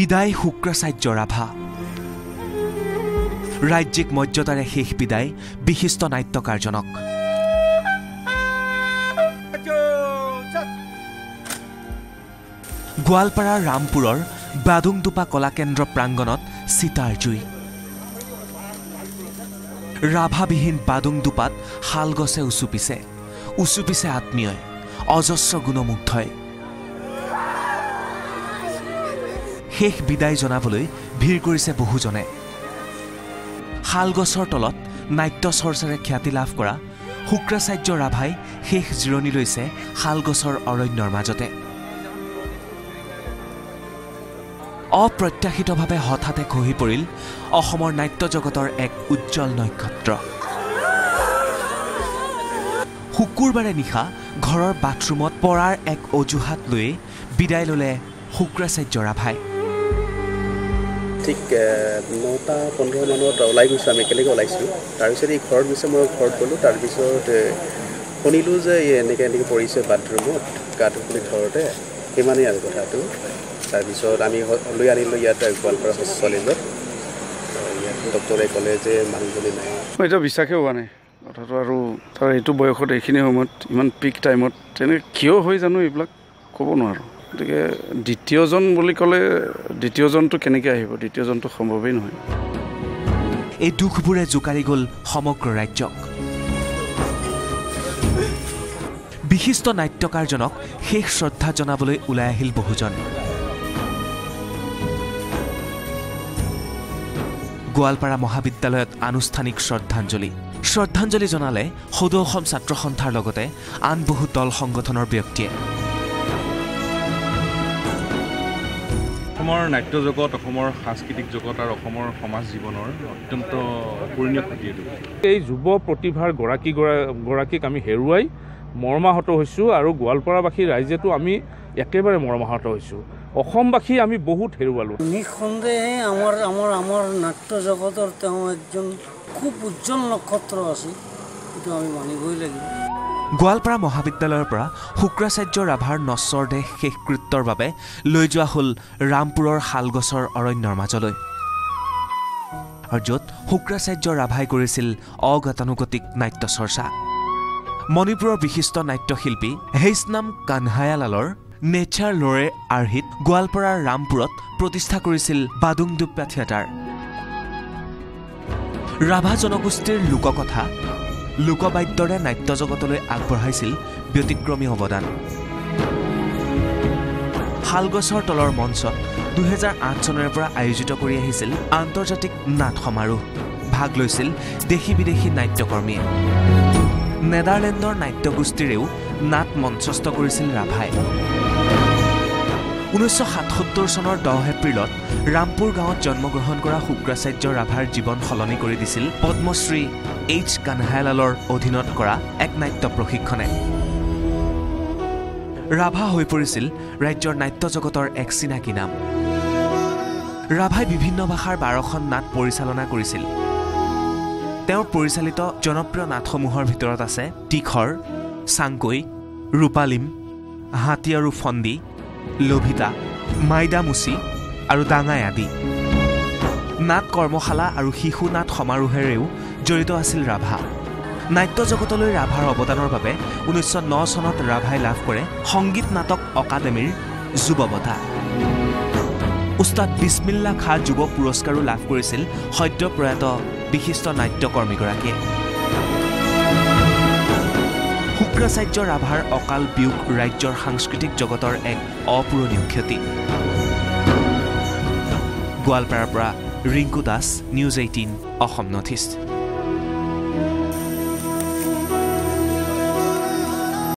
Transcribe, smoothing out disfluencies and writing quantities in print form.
বিদায় শুক্ৰাচাৰ্য ৰাভা ৰাজ্যিক মৰ্যাদাৰে শেষ বিদায় বিশিষ্ট নাট্যকাৰজনক গোৱালপাৰাৰ ৰামপুৰৰ বাদুংদুপা কলাকেন্দ্ৰ প্ৰাংগণত চিতাৰ জুই ৰাভাবিহীন বাদুংদুপাত শালগছে উচুপিছে আত্মীয় অজস্ৰ গুণমুগ্ধই শেষ বিদায় জনাবলৈ ভিৰ কৰিছে বহুজনে শালগছৰ তলত নাট্য চৰ্চাৰে খ্যাতি লাভ কৰা শুক্ৰাচাৰ্য ৰাভাই শেষ জিৰণি লৈছে শালগছৰ অৰণ্যৰ মাজতে অপ্ৰত্যাশিতভাৱে হঠাতে খহি পৰিল অসমৰ নাট্য জগতৰ এক উজ্জ্বল নক্ষত্ৰ শুকুৰবাৰে নিশা ঘৰৰ বাথৰুমত পৰাৰ এক অজুহাত লৈ বিদায় ল'লে শুক্ৰাচাৰ্য ৰাভাই ঠিক 9:15 মানত ওলাই গৈছোঁ আমি একেলগে ওলাইছোঁ তাৰপিছত এই ঘৰত গৈছে মই ঘৰত গ'লোঁ তাৰপিছত শুনিলোঁ যে এনেকৈ পৰিছে বাথৰুমত গাটো খুলি ঘৰতে সিমানেই আৰু কথাটো তাৰপিছত আমি লৈ আনিলোঁ ইয়াত গোৱালপাৰা হস্পিটেলত ইয়াত ডক্টৰে ক'লে যে মানুহজনী নাই মই এতিয়া বিশ্বাসে হোৱা নাই কথাটো আৰু তাৰ এইটো বয়সত এইখিনি সময়ত ইমান পিক টাইমত তেনেকৈ কিয় হয় জানো এইবিলাক ক'ব নোৱাৰোঁ গতিকে দ্বিতীয়জন বুলি ক'লে দ্বিতীয়জনটো কেনেকৈ আহিব দ্বিতীয়জনটো সম্ভৱেই নহয় এই দুখবোৰে জোকাৰি গ'ল সমগ্ৰ ৰাজ্যক বিশিষ্ট নাট্যকাৰজনক শেষ শ্ৰদ্ধা জনাবলৈ ওলাই আহিল বহুজন গোৱালপাৰা মহাবিদ্যালয়ত আনুষ্ঠানিক শ্ৰদ্ধাঞ্জলি জনালে সদৌ অসম ছাত্ৰ সন্থাৰ লগতে আন বহু দল সংগঠনৰ ব্যক্তিয়ে অসমৰ নাট্য জগত অসমৰ সাংস্কৃতিক জগত আৰু অসমৰ সমাজ জীৱনৰ অত্যন্ত অপূৰণীয় ক্ষতি এইটো এই যুৱ প্ৰতিভাৰ গৰাকীক আমি হেৰুৱাই মৰ্মাহত হৈছোঁ আৰু গোৱালপাৰাবাসী ৰাইজেতো আমি একেবাৰে মৰ্মাহত হৈছোঁ অসমবাসী আমি বহুত হেৰুৱালোঁ নিঃসন্দেহে আমাৰ নাট্য জগতৰ তেওঁ একজন খুব উজ্জ্বল নক্ষত্ৰ আছিল এইটো আমি মানিবই লাগিব গোৱালপাৰা মহাবিদ্যালয়ৰ পৰা শুক্ৰাচাৰ্য ৰাভাৰ নশ্বৰ দেহ শেষকৃত্যৰ বাবে লৈ যোৱা হ'ল ৰামপুৰৰ শালগছৰ অৰণ্যৰ মাজলৈ আৰু য'ত শুক্ৰাচাৰ্য ৰাভাই কৰিছিল অগতানুগতিক নাট্য চৰ্চা মণিপুৰৰ বিশিষ্ট নাট্যশিল্পী হেইচনাম কানহায়ালালৰ নেচাৰ লৰে আৰ্হিত গোৱালপাৰাৰ ৰামপুৰত প্ৰতিষ্ঠা কৰিছিল বাদুংদুপ্পা থিয়েটাৰ ৰাভা জনগোষ্ঠীৰ লোককথা লোকবাদ্যৰে নাট্য জগতলৈ আগবঢ়াইছিল ব্যতিক্ৰমী অৱদান শালগছৰ তলৰ মঞ্চত 2008 চনৰে পৰা আয়োজিত কৰি আহিছিল আন্তৰ্জাতিক নাট সমাৰোহ ভাগ লৈছিল দেশী বিদেশী নাট্যকৰ্মীয়ে নেদাৰলেণ্ডৰ নাট্যগোষ্ঠীৰেও নাট মঞ্চস্থ কৰিছিল ৰাভাই 1977 চনৰ 10 এপ্ৰিলত ৰামপুৰ গাঁৱত জন্মগ্ৰহণ কৰা শুক্ৰাচাৰ্য ৰাভাৰ জীৱন সলনি কৰি দিছিল পদ্মশ্ৰী এইচ কানহায়ালালৰ অধীনত কৰা এক নাট্য প্ৰশিক্ষণে ৰাভা হৈ পৰিছিল ৰাজ্যৰ নাট্য জগতৰ এক চিনাকি নাম ৰাভাই বিভিন্ন ভাষাৰ 12খন নাট পৰিচালনা কৰিছিল তেওঁৰ পৰিচালিত জনপ্ৰিয় নাটসমূহৰ ভিতৰত আছে তীখৰ চাংকৈ ৰূপালিম হাতী আৰু ফন্দি লভিতা মাইদামুচি আৰু ডাঙাই আদি নাট কৰ্মশালা আৰু শিশু নাট সমাৰোহেৰেও জড়িত আছিল ৰাভা নাট্য জগতলৈ ৰাভাৰ অৱদানৰ বাবে 1909 চনত ৰাভাই লাভ কৰে সংগীত নাটক অকাডেমীৰ যুৱ বঁটা উস্তাদ বিছমিল্লা খাঁ যুৱ পুৰস্কাৰো লাভ কৰিছিল সদ্য প্ৰয়াত বিশিষ্ট নাট্যকৰ্মীগৰাকীয়ে শুক্ৰাচাৰ্য ৰাভাৰ অকাল বিয়োগ ৰাজ্যৰ সাংস্কৃতিক জগতৰ এক অপূৰণীয় ক্ষতি গোৱালপাৰাৰ পৰা Rinku Das news 18 Assam north east